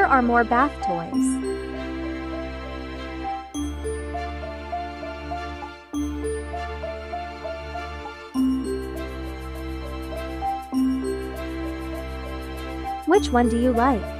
are more bath toys. Which one do you like?